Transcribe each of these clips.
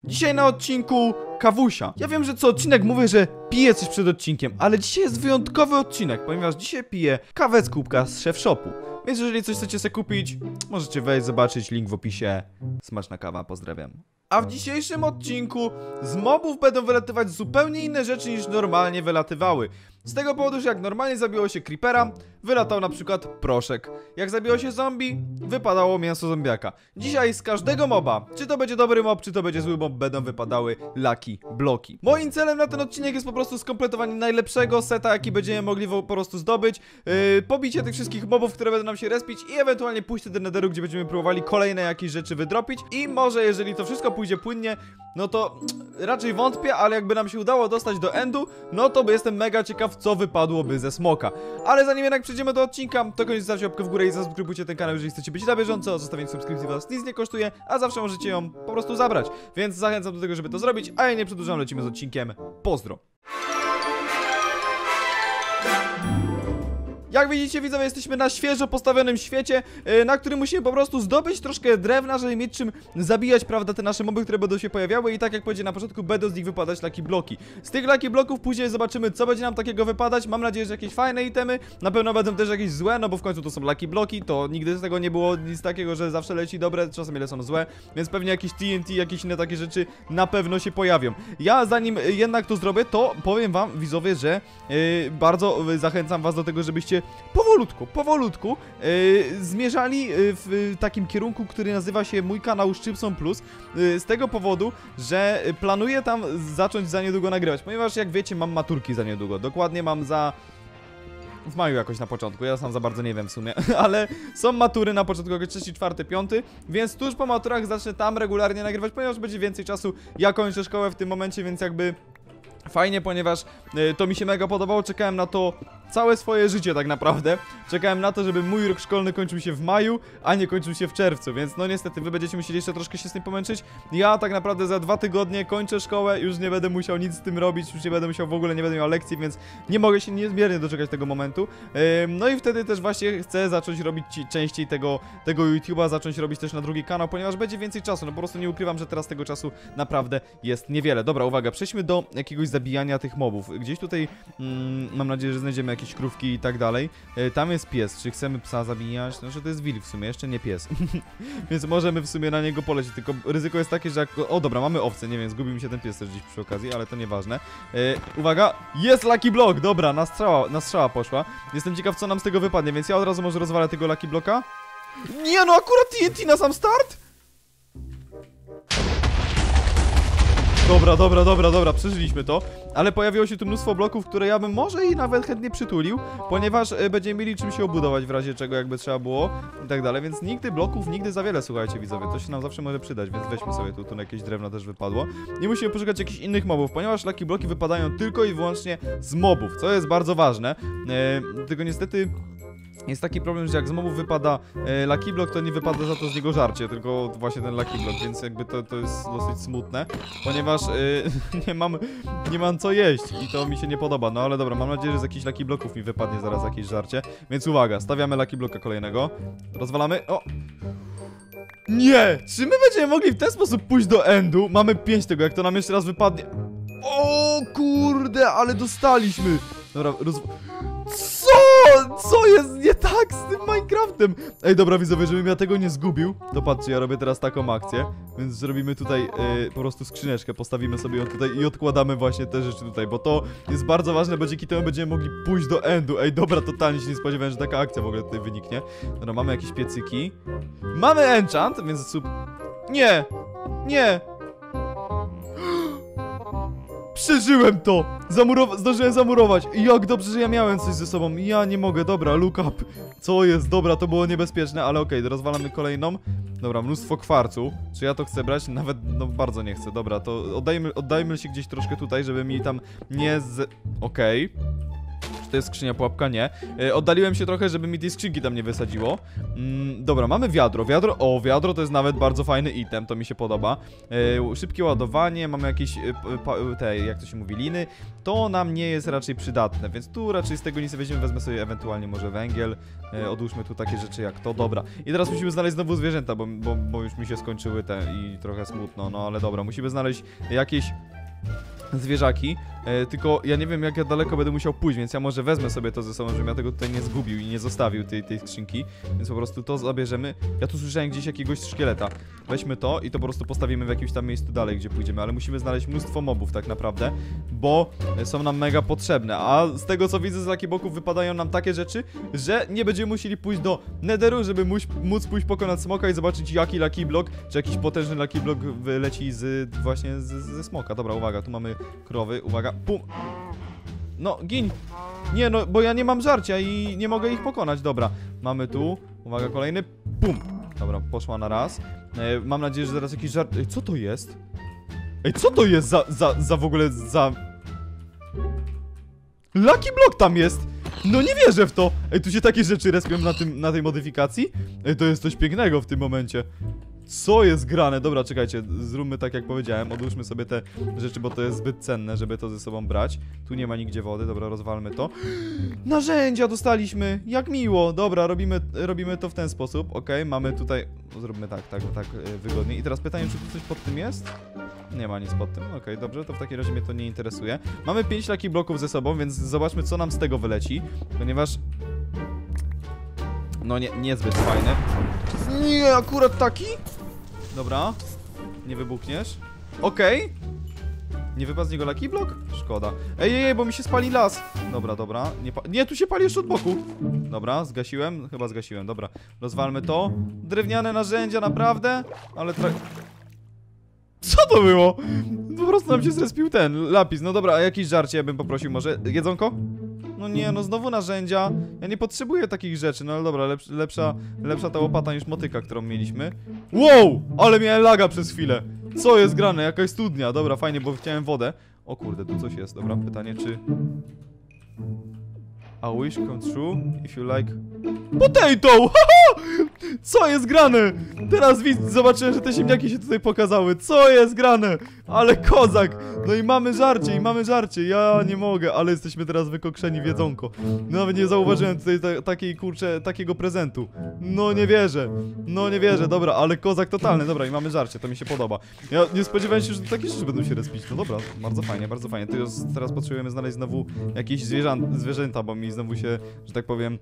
Dzisiaj na odcinku kawusia. Ja wiem, że co odcinek mówię, że piję coś przed odcinkiem, ale dzisiaj jest wyjątkowy odcinek, ponieważ dzisiaj piję kawę z kubka z Szef Shopu. Więc jeżeli coś chcecie sobie kupić, możecie wejść, zobaczyć, link w opisie. Smaczna kawa, pozdrawiam. A w dzisiejszym odcinku z mobów będą wylatywać zupełnie inne rzeczy niż normalnie wylatywały. Z tego powodu, że jak normalnie zabiło się creepera, wylatał na przykład proszek. Jak zabiło się zombie, wypadało mięso zombiaka. Dzisiaj z każdego moba, czy to będzie dobry mob, czy to będzie zły mob, będą wypadały lucky bloki. Moim celem na ten odcinek jest po prostu skompletowanie najlepszego seta, jaki będziemy mogli po prostu zdobyć, pobicie tych wszystkich mobów, które będą nam się respić i ewentualnie pójście do netheru, gdzie będziemy próbowali kolejne jakieś rzeczy wydropić. I może jeżeli to wszystko pójdzie płynnie, no to raczej wątpię, ale jakby nam się udało dostać do endu, no to jestem mega ciekaw, co wypadłoby ze smoka. Ale zanim jednak przejdziemy do odcinka, to koniecznie zostawcie łapkę w górę i zasubskrybujcie ten kanał, jeżeli chcecie być na bieżąco. Zostawienie subskrypcji was nic nie kosztuje, a zawsze możecie ją po prostu zabrać. Więc zachęcam do tego, żeby to zrobić, a ja nie przedłużam, lecimy z odcinkiem. Pozdro! Jak widzicie, widzowie, jesteśmy na świeżo postawionym świecie, na którym musimy po prostu zdobyć troszkę drewna, żeby mieć czym zabijać, prawda, te nasze moby, które będą się pojawiały. I tak jak powiedziałem na początku, będą z nich wypadać lucky bloki. Z tych lucky bloków później zobaczymy, co będzie nam takiego wypadać. Mam nadzieję, że jakieś fajne itemy, na pewno będą też jakieś złe, no bo w końcu to są lucky bloki. To nigdy z tego nie było nic takiego, że zawsze leci dobre, czasem ile są złe. Więc pewnie jakieś TNT, jakieś inne takie rzeczy na pewno się pojawią. Ja zanim jednak to zrobię, to powiem wam, widzowie, że bardzo zachęcam was do tego, żebyście powolutku zmierzali w takim kierunku, który nazywa się mój kanał Szczypson Plus, z tego powodu, że planuję tam zacząć za niedługo nagrywać, ponieważ jak wiecie, mam maturki za niedługo, dokładnie mam w maju jakoś na początku, ja sam za bardzo nie wiem w sumie, ale są matury na początku, jak 3, 4, 5, więc tuż po maturach zacznę tam regularnie nagrywać, ponieważ będzie więcej czasu, ja kończę szkołę w tym momencie, więc jakby fajnie, ponieważ to mi się mega podobało, czekałem na to całe swoje życie tak naprawdę. Czekałem na to, żeby mój rok szkolny kończył się w maju, a nie kończył się w czerwcu, więc no niestety wy będziecie musieli jeszcze troszkę się z tym pomęczyć. Ja tak naprawdę za 2 tygodnie kończę szkołę, już nie będę musiał nic z tym robić, już nie będę musiał w ogóle, nie będę miał lekcji, więc nie mogę się niezmiernie doczekać tego momentu. No i wtedy też właśnie chcę zacząć robić częściej tego YouTube'a, zacząć robić też na drugi kanał, ponieważ będzie więcej czasu, no po prostu nie ukrywam, że teraz tego czasu naprawdę jest niewiele. Dobra, uwaga, przejdźmy do jakiegoś zabijania tych mobów. Gdzieś tutaj, mam nadzieję, że znajdziemy jakieś krówki i tak dalej. Tam jest pies, czy chcemy psa zabijać? Znaczy to jest wilk w sumie, jeszcze nie pies. Więc możemy w sumie na niego polecieć, tylko ryzyko jest takie, że jak... O dobra, mamy owce, nie wiem, zgubił mi się ten pies też gdzieś przy okazji, ale to nieważne. Uwaga, jest lucky block, dobra, na strzała poszła. Jestem ciekaw, co nam z tego wypadnie, więc ja od razu może rozwalę tego lucky blocka. Nie no, akurat TNT na sam start? Dobra, przeżyliśmy to, ale pojawiło się tu mnóstwo bloków, które ja bym może i nawet chętnie przytulił, ponieważ będziemy mieli czym się obudować w razie czego jakby trzeba było i tak dalej, więc nigdy bloków, nigdy za wiele, słuchajcie widzowie, to się nam zawsze może przydać, więc weźmy sobie tu jakieś drewno też wypadło i musimy poszukać jakichś innych mobów, ponieważ lucky bloki wypadają tylko i wyłącznie z mobów, co jest bardzo ważne, tylko niestety... Jest taki problem, że jak z mobów wypada lucky block, to nie wypada za to z niego żarcie, tylko właśnie ten lucky block, więc jakby to jest dosyć smutne, ponieważ nie mam co jeść i to mi się nie podoba, no ale dobra, mam nadzieję, że z jakichś lucky blocków mi wypadnie zaraz jakieś żarcie, więc uwaga, stawiamy lucky blocka kolejnego, rozwalamy, o! Nie! Czy my będziemy mogli w ten sposób pójść do endu? Mamy 5 tego, jak to nam jeszcze raz wypadnie... O kurde, ale dostaliśmy! Dobra, Co jest nie tak z tym Minecraftem? Ej, dobra widzowie, żebym ja tego nie zgubił, to patrzcie, ja robię teraz taką akcję, więc zrobimy tutaj po prostu skrzyneczkę, postawimy sobie ją tutaj i odkładamy właśnie te rzeczy tutaj, bo to jest bardzo ważne, bo dzięki temu będziemy mogli pójść do endu. Ej, dobra, totalnie się nie spodziewałem, że taka akcja w ogóle tutaj wyniknie. Dobra, mamy jakieś piecyki. Mamy enchant, więc Nie! Nie! Przeżyłem to! Zdążyłem zamurować. Jak dobrze, że ja miałem coś ze sobą. Ja nie mogę, dobra, look up. Co jest? Dobra, to było niebezpieczne, ale okej, rozwalamy kolejną. Dobra, mnóstwo kwarcu. Czy ja to chcę brać? Nawet, no bardzo nie chcę. Dobra, to oddajmy się gdzieś troszkę tutaj, żeby mi tam nie Okej. Czy to jest skrzynia pułapka? Nie. Oddaliłem się trochę, żeby mi tej skrzynki tam nie wysadziło. Dobra, mamy wiadro. Wiadro to jest nawet bardzo fajny item, to mi się podoba. Szybkie ładowanie, mamy jakieś jak to się mówi, liny. To nam nie jest raczej przydatne, więc tu raczej z tego nic nie weźmiemy, wezmę sobie ewentualnie może węgiel. Odłóżmy tu takie rzeczy jak to, dobra. I teraz musimy znaleźć znowu zwierzęta, bo już mi się skończyły te i trochę smutno, no ale dobra, musimy znaleźć jakieś zwierzaki, tylko ja nie wiem jak ja daleko będę musiał pójść, więc ja może wezmę sobie to ze sobą, żebym ja tego tutaj nie zgubił i nie zostawił tej skrzynki, więc po prostu to zabierzemy. Ja tu słyszałem gdzieś jakiegoś szkieleta. Weźmy to i to po prostu postawimy w jakimś tam miejscu dalej, gdzie pójdziemy, ale musimy znaleźć mnóstwo mobów tak naprawdę, bo są nam mega potrzebne, a z tego co widzę z Lucky Bloków wypadają nam takie rzeczy, że nie będziemy musieli pójść do Netheru, żeby móc pójść pokonać smoka i zobaczyć jaki Lucky Block, czy jakiś potężny Lucky Block wyleci właśnie ze smoka. Dobra, uwaga, tu mamy krowy, uwaga, pum! No, gin! Nie no, bo ja nie mam żarcia i nie mogę ich pokonać, dobra. Mamy tu, uwaga, kolejny, pum! Dobra, poszła na raz. Mam nadzieję, że zaraz jakiś żart... Ej, co to jest? Ej, co to jest za w ogóle za... Lucky Block tam jest! No nie wierzę w to! Ej, tu się takie rzeczy respią na tej modyfikacji? Ej, to jest coś pięknego w tym momencie. Co jest grane? Dobra, czekajcie, zróbmy tak jak powiedziałem, odłóżmy sobie te rzeczy, bo to jest zbyt cenne, żeby to ze sobą brać. Tu nie ma nigdzie wody, dobra, rozwalmy to. Narzędzia dostaliśmy! Jak miło! Dobra, robimy to w ten sposób, okej, mamy tutaj... Zróbmy tak wygodnie. I teraz pytanie, czy tu coś pod tym jest? Nie ma nic pod tym, okej, dobrze, to w takim razie mnie to nie interesuje. Mamy 5 Lucky Bloków ze sobą, więc zobaczmy, co nam z tego wyleci, ponieważ... No niezbyt fajny. Nie, akurat taki? Dobra. Nie wybuchniesz. Okej. Nie wypadł z niego Lucky Block? Szkoda. Ej, bo mi się spali las. Dobra. Nie, tu się pali jeszcze od boku. Dobra, zgasiłem. Chyba zgasiłem, dobra. Rozwalmy to. Drewniane narzędzia, naprawdę? Ale co to było? Po prostu nam się zrespił ten lapis. No dobra, a jakieś żarcie ja bym poprosił może? Jedzonko? No nie, no znowu narzędzia. Ja nie potrzebuję takich rzeczy, no ale dobra, lepsza ta łopata niż motyka, którą mieliśmy. Wow! Ale miałem laga przez chwilę. Co jest grane? Jakaś studnia. Dobra, fajnie, bo chciałem wodę. O kurde, tu coś jest. Dobra, pytanie czy... A wish come true if you like... Potato! Co jest grane? Teraz zobaczyłem, że te ziemniaki się tutaj pokazały. Co jest grane? Ale kozak! No i mamy żarcie. Ja nie mogę, ale jesteśmy teraz wykokszeni w jedzonko. Nawet nie zauważyłem tutaj takiego prezentu. No nie wierzę, dobra, ale kozak totalny. Dobra, i mamy żarcie, to mi się podoba. Ja nie spodziewałem się, że takie rzeczy będą się respić. No dobra, bardzo fajnie. Teraz potrzebujemy znaleźć znowu jakieś zwierzęta, bo mi znowu się, że tak powiem,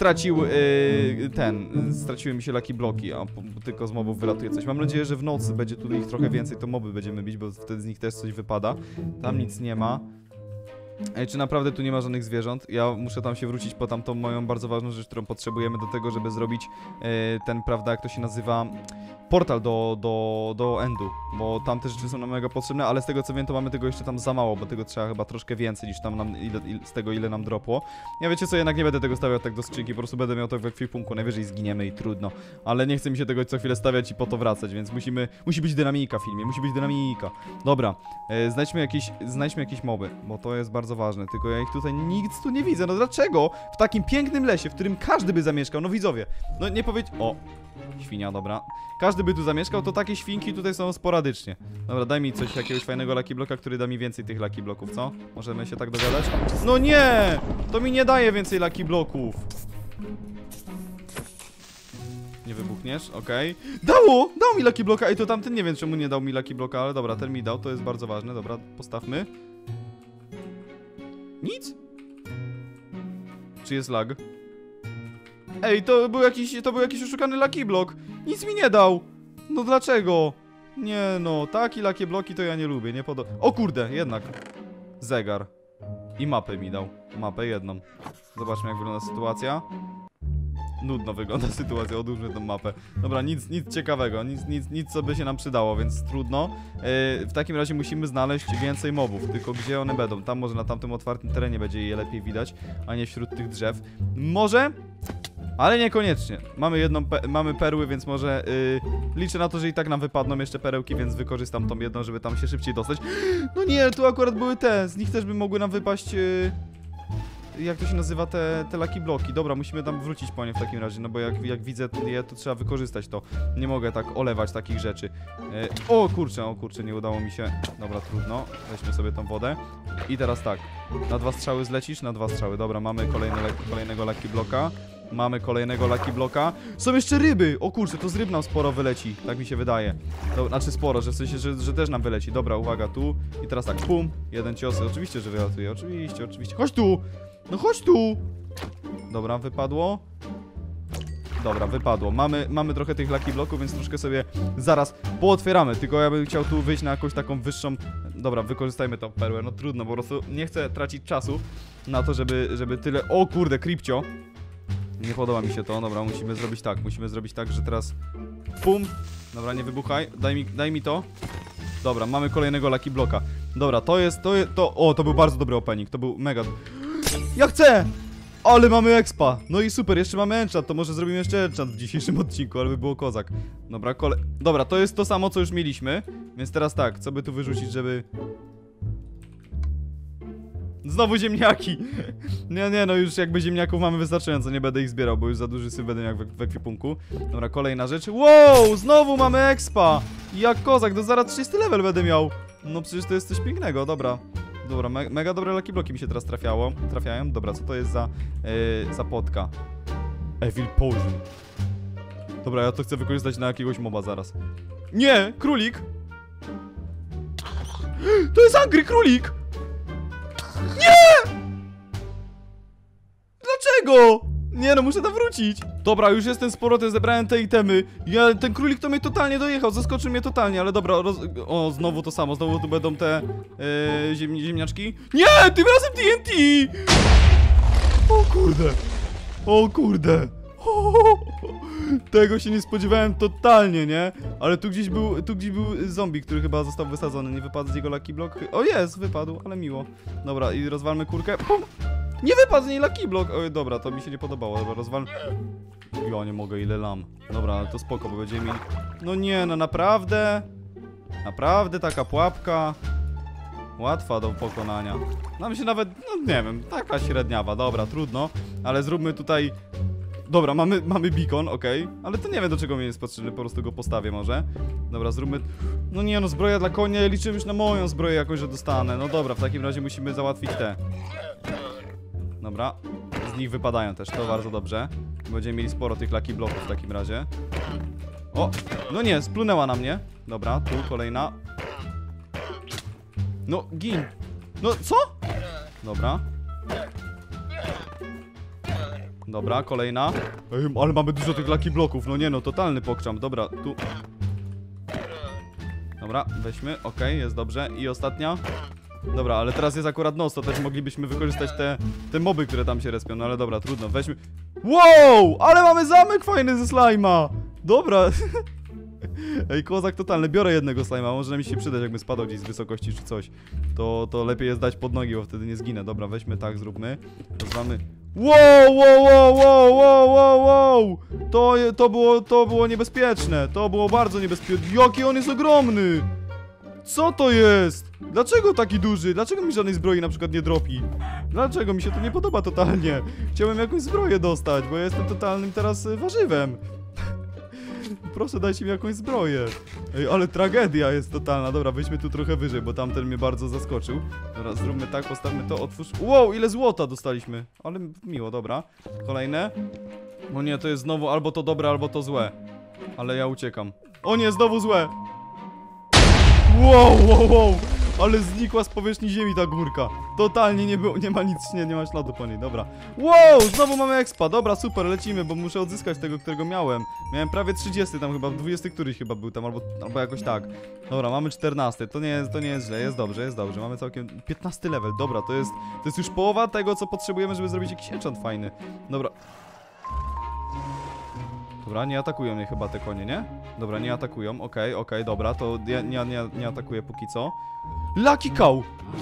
straciły mi się Lucky Bloki, a tylko z mobów wylatuje coś. Mam nadzieję, że w nocy będzie tu ich trochę więcej, to moby będziemy bić, bo wtedy z nich też coś wypada. Tam nic nie ma. Ej, czy naprawdę tu nie ma żadnych zwierząt? Ja muszę tam się wrócić po tamtą moją bardzo ważną rzecz, którą potrzebujemy do tego, żeby zrobić ten, prawda, jak to się nazywa, portal do Endu, bo tam te rzeczy są nam mega potrzebne, ale z tego co wiem, to mamy tego jeszcze tam za mało, bo tego trzeba chyba troszkę więcej niż tam z tego ile nam dropło. Ja wiecie co, jednak nie będę tego stawiał tak do skrzynki, po prostu będę miał to w ekwipunku, najwyżej zginiemy i trudno, ale nie chce mi się tego co chwilę stawiać i po to wracać, więc musi być dynamika w filmie, musi być dynamika. Dobra, znajdźmy jakieś moby, bo to jest bardzo ważne, tylko ja ich tutaj nic tu nie widzę, no dlaczego? W takim pięknym lesie, w którym każdy by zamieszkał, no widzowie, no nie o, świnia, dobra. Każdy by tu zamieszkał, to takie świnki tutaj są sporadycznie. Dobra, daj mi coś, jakiegoś fajnego Lucky Blocka, który da mi więcej tych Lucky Blocków, co? Możemy się tak dogadać? No nie! To mi nie daje więcej Lucky Blocków. Nie wybuchniesz, okej. Dał mi Lucky Blocka. Ej, to tamten nie wiem czemu nie dał mi Lucky Blocka, ale dobra, ten mi dał, to jest bardzo ważne. Dobra, postawmy. Nic? Czy jest lag? Ej, to był jakiś oszukany Lucky Block. Nic mi nie dał. No dlaczego? Nie no, takie Lucky Blocki to ja nie lubię, nie podoba. O kurde, jednak. Zegar. I mapę mi dał. Mapę jedną. Zobaczmy jak wygląda sytuacja. Nudno wygląda sytuacja, odłóżmy tą mapę. Dobra, nic ciekawego, nic co by się nam przydało, więc trudno. W takim razie musimy znaleźć więcej mobów, tylko gdzie one będą? Tam może na tamtym otwartym terenie będzie je lepiej widać, a nie wśród tych drzew. Może? Ale niekoniecznie. Mamy perły, więc może liczę na to, że i tak nam wypadną jeszcze perełki, więc wykorzystam tą jedną, żeby tam się szybciej dostać. No nie, tu akurat były te, z nich też by mogły nam wypaść jak to się nazywa, te lucky bloki. Dobra, musimy tam wrócić po nie w takim razie, no bo jak widzę je, to trzeba wykorzystać to. Nie mogę tak olewać takich rzeczy. O kurczę, nie udało mi się. Dobra, trudno. Weźmy sobie tą wodę. I teraz tak, na 2 strzały zlecisz? Na 2 strzały. Dobra, mamy kolejnego lucky bloka. Mamy kolejnego lucky bloka. Są jeszcze ryby! O kurczę, to z ryb nam sporo wyleci. Tak mi się wydaje. Znaczy sporo, że w sensie, że też nam wyleci. Dobra, uwaga, tu. I teraz tak, pum. Jeden cios. Oczywiście, że wylatuje. Oczywiście. Chodź tu! No chodź tu! Dobra, wypadło. Dobra, wypadło. Mamy trochę tych lucky bloków, więc troszkę sobie zaraz pootwieramy. Tylko ja bym chciał tu wyjść na jakąś taką wyższą... Dobra, wykorzystajmy tą perłę. No trudno, po prostu nie chcę tracić czasu na to, żeby tyle... O kurde, Kripcio! Nie podoba mi się to. Dobra, musimy zrobić tak, że teraz... Pum! Dobra, nie wybuchaj. Daj mi to. Dobra, mamy kolejnego lucky bloka. Dobra, to był bardzo dobry opening. To był mega... Ja chcę! Ale mamy expa! No i super, jeszcze mamy enchant, to może zrobimy jeszcze enchant w dzisiejszym odcinku, ale by było kozak. Dobra, Dobra, to jest to samo, co już mieliśmy. Więc teraz tak, co by tu wyrzucić, żeby... Znowu ziemniaki! Nie, no już jakby ziemniaków mamy wystarczająco, nie będę ich zbierał, bo już za duży syf będę miał w ekwipunku. Dobra, kolejna rzecz. Wow, znowu mamy expa! Jak kozak, do zaraz 30 level będę miał. No przecież to jest coś pięknego, dobra. Dobra, mega dobre lucky bloki mi się teraz trafiają. Dobra, co to jest za potka? Evil Potion. Dobra, ja to chcę wykorzystać na jakiegoś moba zaraz. Nie, królik! To jest Angry Królik! Nie! Dlaczego? Nie no, muszę tam wrócić. Dobra, już jestem z powrotem, zebrałem te itemy. Ten królik to mnie totalnie dojechał, zaskoczył mnie totalnie, ale dobra, o, znowu to samo, znowu tu będą te ziemniaczki. Nie, tym razem TNT! O kurde. Tego się nie spodziewałem totalnie, nie? Ale tu gdzieś był zombie, który chyba został wysadzony. Nie wypadł z jego lucky block. O jest, wypadł, ale miło. Dobra, i rozwalmy kurkę. Pum! Nie wypadł z niej lucky block. Oj, dobra, to mi się nie podobało. Dobra, rozwalmy. Ja nie mogę, ile lam. Dobra, ale to spoko, bo będziemy mieli... No nie, no naprawdę. Naprawdę taka pułapka. Łatwa do pokonania. Nam się nawet, no nie wiem, taka średniawa. Dobra, trudno. Ale zróbmy tutaj... Dobra, mamy beacon, okej. Ale to nie wiem, do czego mnie jest potrzebny, po prostu go postawię może. Dobra, zróbmy... No nie, no zbroja dla konia, ja liczyłem już na moją zbroję jakoś, że dostanę. No dobra, w takim razie musimy załatwić te. Dobra, z nich wypadają też, to bardzo dobrze. Będziemy mieli sporo tych lucky bloków w takim razie. O, no nie, splunęła na mnie. Dobra, tu kolejna. No, gin. No, co? Dobra. Dobra, kolejna. Ej, ale mamy dużo tych lucky bloków, no nie no, totalny pokrzam. Dobra, tu. Dobra, weźmy, okej, jest dobrze. I ostatnia. Dobra, ale teraz jest akurat noc, to też moglibyśmy wykorzystać te moby, które tam się respią, no ale dobra, trudno, weźmy. Wow, ale mamy zamek fajny ze slajma. Dobra. Ej, kozak totalny, biorę jednego slajma, może mi się przydać, jakby spadał gdzieś z wysokości czy coś. To lepiej jest dać pod nogi, bo wtedy nie zginę. Dobra, weźmy tak, zróbmy. Rozwalmy. Wow! To było niebezpieczne. To było bardzo niebezpieczne. Jaki on jest ogromny! Co to jest? Dlaczego taki duży? Dlaczego mi żadnej zbroi na przykład nie dropi? Dlaczego mi się to nie podoba totalnie? Chciałem jakąś zbroję dostać, bo ja jestem totalnym teraz warzywem. Proszę, dajcie mi jakąś zbroję. Ej, ale tragedia jest totalna. Dobra, weźmy tu trochę wyżej, bo tamten mnie bardzo zaskoczył. Dobra, zróbmy tak, postawmy to, otwórz. Wow, ile złota dostaliśmy. Ale miło, dobra. Kolejne. O nie, to jest znowu albo to dobre, albo to złe. Ale ja uciekam. O nie, znowu złe. Wow. Ale znikła z powierzchni ziemi ta górka. Totalnie nie ma nic, nie ma śladu po niej, dobra. Wow, znowu mamy expa, dobra, super, lecimy, bo muszę odzyskać tego, którego miałem. Miałem prawie 30 tam chyba, 20 któryś chyba był tam, albo jakoś tak. Dobra, mamy 14, to nie jest źle, jest dobrze. Mamy całkiem 15 level, dobra, to jest już połowa tego, co potrzebujemy, żeby zrobić jakiś enchant fajny. Dobra. Dobra, nie atakują mnie chyba te konie, nie? Dobra, nie atakują, okej, dobra, to ja nie atakuję póki co. Lucky Cow!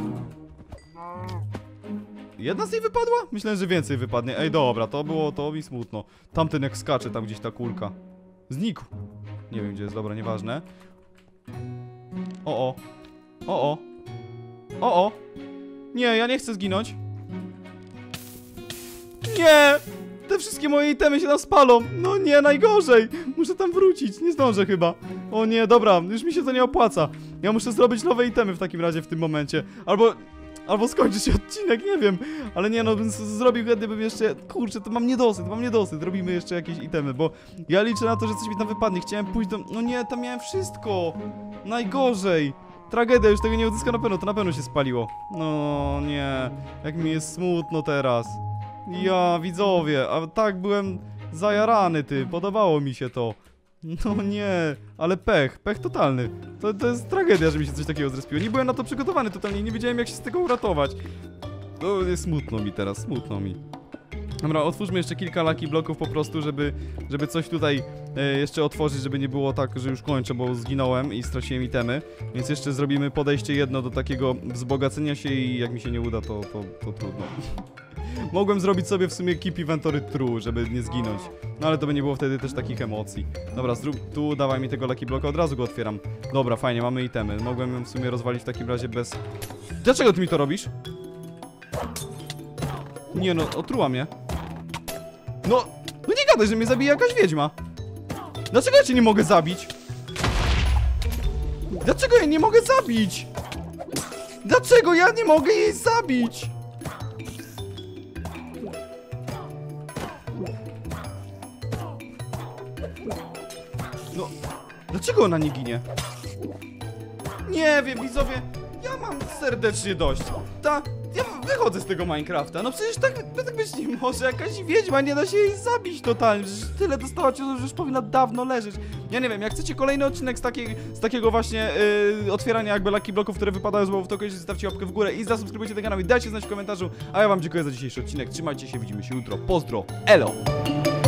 Jedna z niej wypadła? Myślałem, że więcej wypadnie. Ej, dobra, to mi smutno. Tamten jak skacze, tam gdzieś ta kulka. Znikł. Nie wiem, gdzie jest, dobra, nieważne. O. Nie, ja nie chcę zginąć. Nie! Te wszystkie moje itemy się tam spalą. No nie, najgorzej. Muszę tam wrócić. Nie zdążę chyba. O nie, dobra, już mi się to nie opłaca. Ja muszę zrobić nowe itemy w takim razie w tym momencie. Albo skończy się odcinek, nie wiem. Ale nie no, bym zrobił chętnie, bym jeszcze... Kurczę, to mam niedosyt. Robimy jeszcze jakieś itemy, bo ja liczę na to, że coś mi tam wypadnie. Chciałem pójść do... No nie, tam miałem wszystko. Najgorzej. Tragedia, już tego nie odzyska na pewno, to na pewno się spaliło. No nie, jak mi jest smutno teraz. Ja, widzowie, a tak byłem zajarany, ty, podobało mi się to. No nie, ale pech totalny. To jest tragedia, że mi się coś takiego zrespiło. Nie byłem na to przygotowany totalnie, nie wiedziałem jak się z tego uratować. To jest smutno mi teraz, smutno mi. Dobra, otwórzmy jeszcze kilka lucky bloków po prostu, żeby coś tutaj jeszcze otworzyć, żeby nie było tak, że już kończę, bo zginąłem i straciłem itemy. Więc jeszcze zrobimy podejście jedno do takiego wzbogacenia się i jak mi się nie uda, to trudno. Mogłem zrobić sobie w sumie keep inventory true, żeby nie zginąć. No ale to by nie było wtedy też takich emocji. Dobra, zrób tu, dawaj mi tego lucky bloka, od razu go otwieram. Dobra, fajnie, mamy itemy. Mogłem ją w sumie rozwalić w takim razie bez... Dlaczego ty mi to robisz? Nie no, otruła mnie. No nie gadaj, że mnie zabije jakaś wiedźma. Dlaczego ja cię nie mogę zabić? Dlaczego ja nie mogę zabić? Dlaczego ja nie mogę jej zabić? No, dlaczego ona nie ginie? Nie wiem, widzowie, ja mam serdecznie dość. Ja wychodzę z tego Minecrafta. No przecież tak być nie może. Jakaś wiedźma, nie da się jej zabić totalnie. Przecież tyle dostała cię, że już powinna dawno leżeć. Ja nie wiem, jak chcecie kolejny odcinek z takiego właśnie otwierania jakby lucky bloków, które wypadają z łowów, to koniecznie zostawcie łapkę w górę i zasubskrybujcie ten kanał i dajcie znać w komentarzu. A ja wam dziękuję za dzisiejszy odcinek. Trzymajcie się, widzimy się jutro. Pozdro, elo!